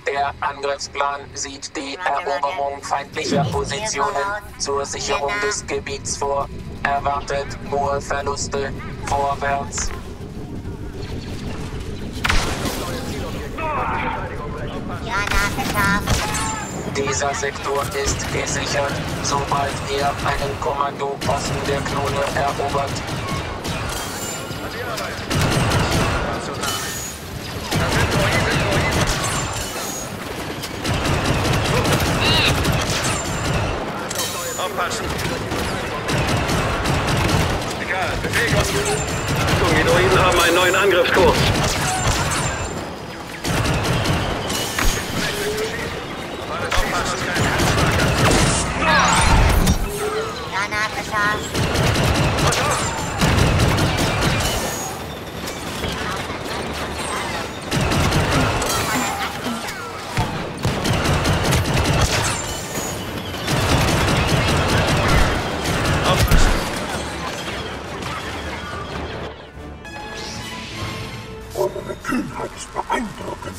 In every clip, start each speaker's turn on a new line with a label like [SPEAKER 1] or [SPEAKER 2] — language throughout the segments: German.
[SPEAKER 1] Der Angriffsplan sieht die Eroberung feindlicher Positionen zur Sicherung des Gebiets vor. Erwartet hohe Verluste. Vorwärts.
[SPEAKER 2] Ja, nachgeschafft.
[SPEAKER 1] Dieser Sektor ist gesichert, sobald ihr einen Kommandoposten der Klone erobert.
[SPEAKER 3] Aufpassen! Egal, Bewegung! Achtung, die Droiden haben einen neuen Angriffskurs.
[SPEAKER 2] Ja, nachgeschafft.
[SPEAKER 4] Eure Kühnheit ist beeindruckend.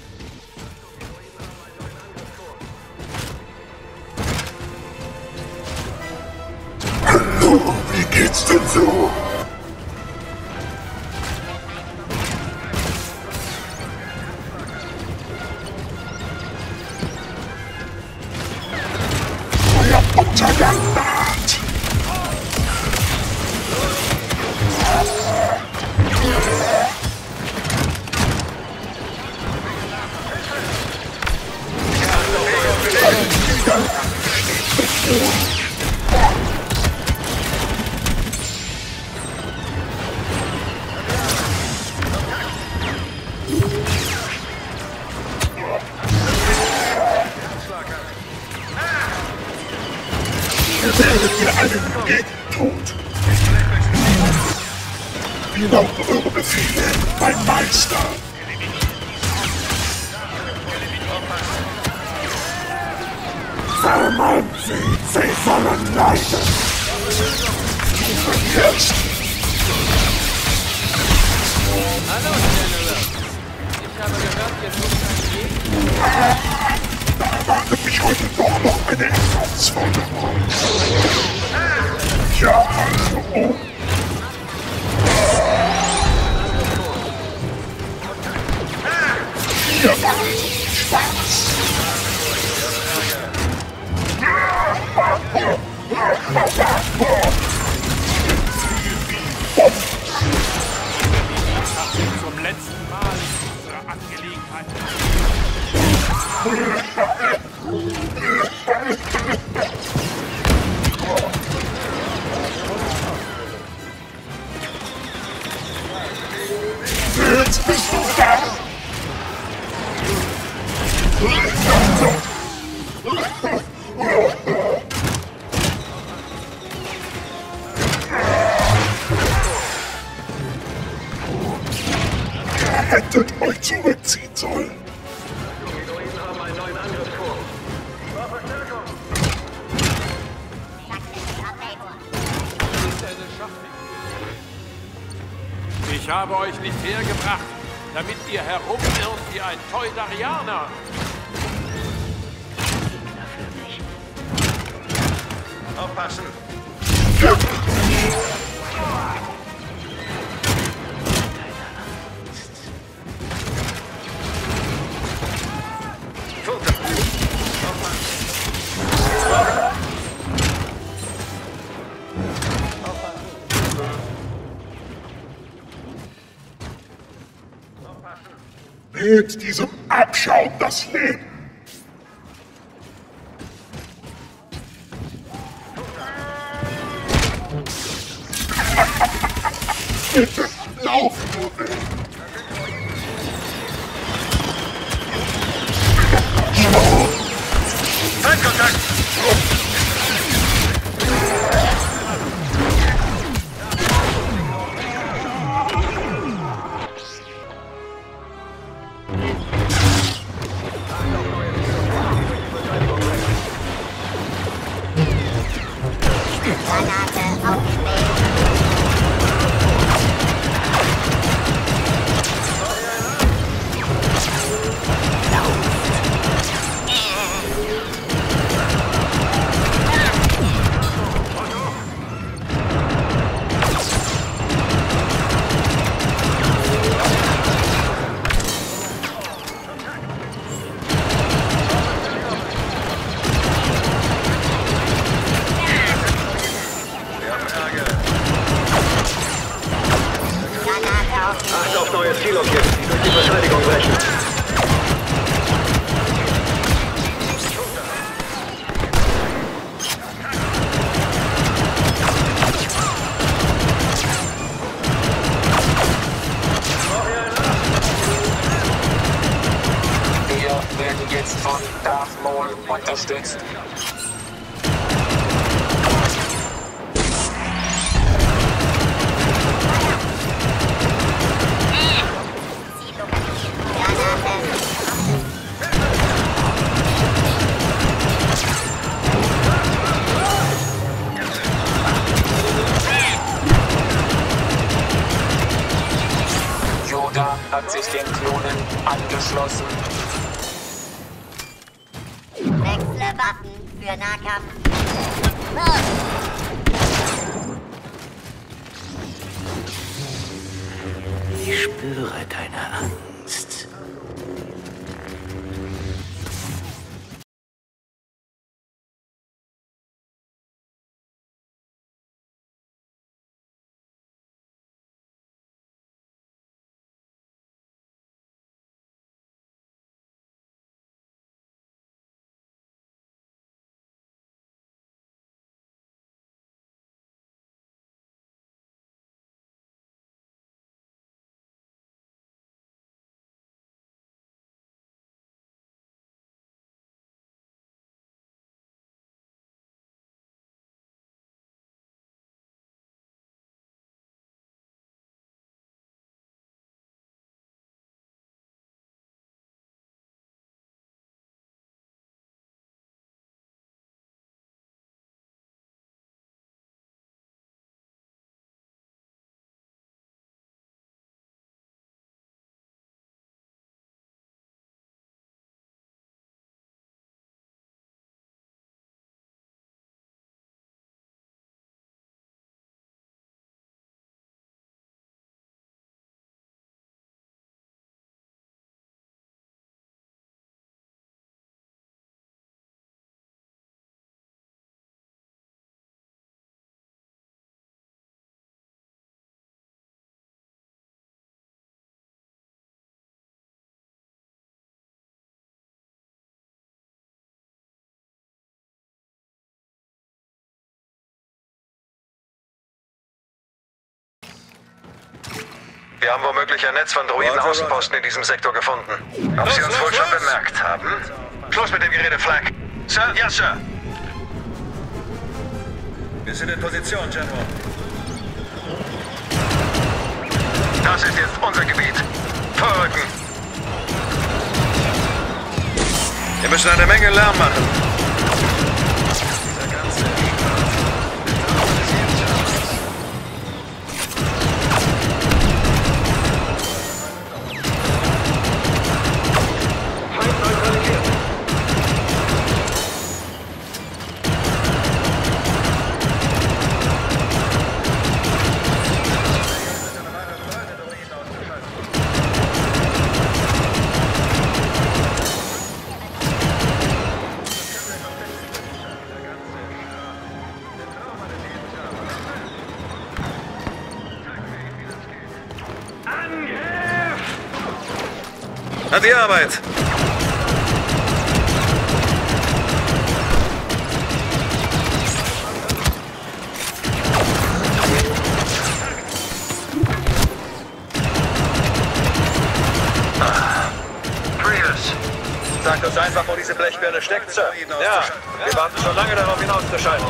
[SPEAKER 4] Hallo, wie geht's denn so? Euer Untergang naht! Ihr werdet mir einen Gegentod. Wie lauten eure Befehle, mein Meister? Vermeiden Sie sollen leiden. Jetzt!
[SPEAKER 5] Hallo, General. Ich habe gehört, ihr sucht einen Gegner.
[SPEAKER 4] Da erwartet mich heute doch noch eine Herausforderung. Ja, hallo. Ihr macht Spaß.
[SPEAKER 5] Zum letzten Mal in unserer Angelegenheit.
[SPEAKER 4] Jetzt bist du da. Hättet euch zurückziehen sollen.
[SPEAKER 3] Die Droiden haben einen neuen Angriffskurs.
[SPEAKER 5] Ich habe euch nicht hergebracht, damit ihr herumirrt wie ein Toydarianer.
[SPEAKER 3] Aufpassen!
[SPEAKER 4] Mit diesem Abschaum das Leben. Bitte, lauf nur weg.
[SPEAKER 3] Feindkontakt! brechen.
[SPEAKER 1] Wir werden jetzt von Darth Maul unterstützt. Yoda hat sich den Klonen angeschlossen.
[SPEAKER 2] Wechsle Waffen für Nahkampf. Los!
[SPEAKER 6] Ich spüre deine Angst.
[SPEAKER 3] Wir haben womöglich ein Netz von Droiden-Außenposten in diesem Sektor gefunden. Ob sie uns wohl schon bemerkt haben? Schluss mit dem Gerede, Flak. Sir? Ja, Sir. Wir sind in Position, General. Das ist jetzt unser Gebiet. Vorrücken. Wir müssen eine Menge Lärm machen. Dieser ganze An die Arbeit! Prius! Sagt uns einfach, wo diese Blechbirne steckt, Sir. Ja, wir warten schon lange darauf, ihn auszuschalten.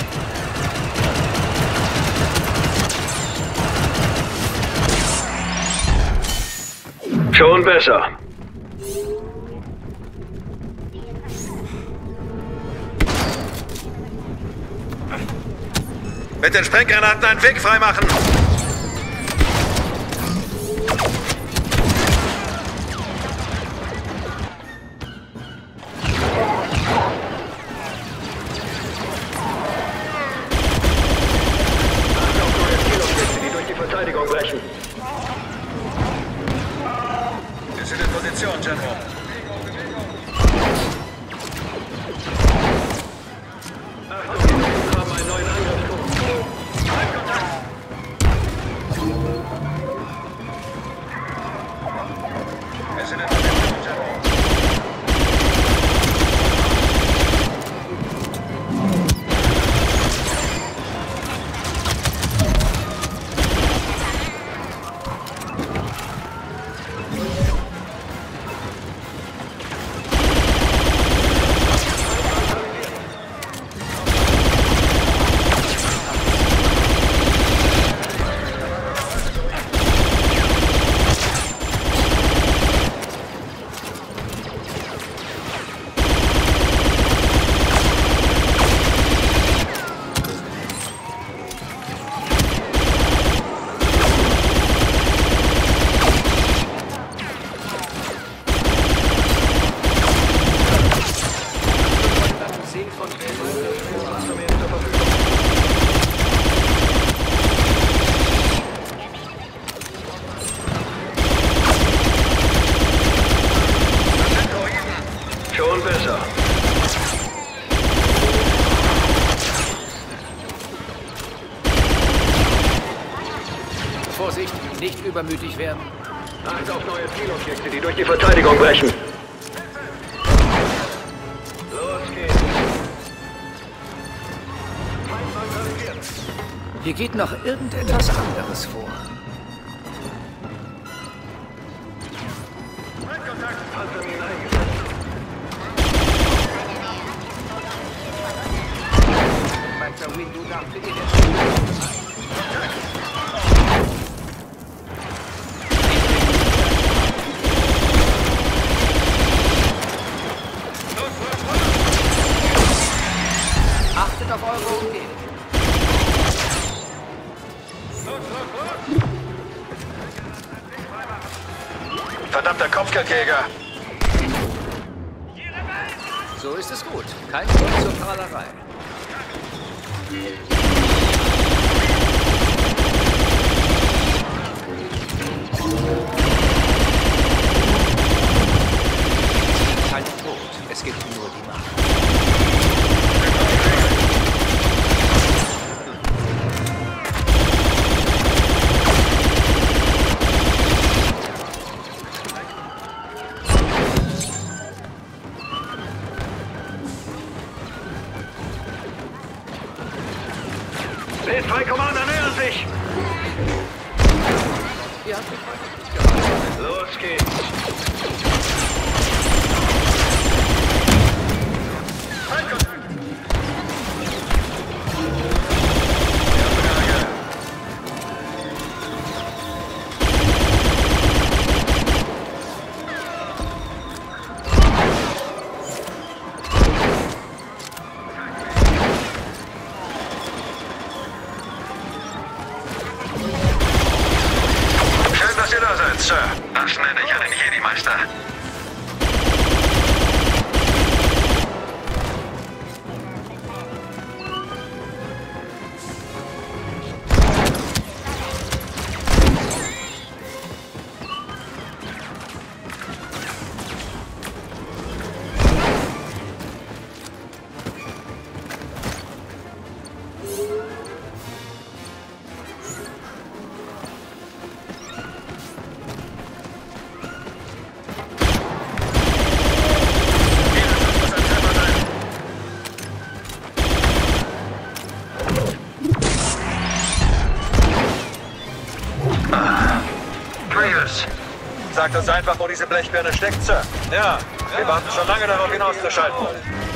[SPEAKER 3] Schon besser. Mit den Sprenggranaten einen Weg freimachen. Die durch die Verteidigung brechen. Wir sind in Position, General. Achtung, wir haben einen neuen Angriff. Wir sind in Verbindung mit Terror. Schon besser.
[SPEAKER 6] Vorsicht, nicht übermütig werden.
[SPEAKER 3] Acht auf neue Zielobjekte, die durch die Verteidigung brechen. Los geht's.
[SPEAKER 6] Hier geht noch irgendetwas anderes vor. Achtet auf eure Umgebung.
[SPEAKER 3] Verdammter Kopfgeldjäger!
[SPEAKER 6] So ist es gut. Kein Grund zur Prahlerei. Kein Tod. Es gibt nur die Macht.
[SPEAKER 3] P2 Commander nähern sich!
[SPEAKER 6] Ihr habt mich heute.
[SPEAKER 3] Los geht's! Schön, dass ihr da seid, Sir. Das nenne ich einen Jedi-Meister. Sagt uns einfach, wo diese Blechbirne steckt, Sir. Ja, wir warten schon lange darauf, ihn auszuschalten.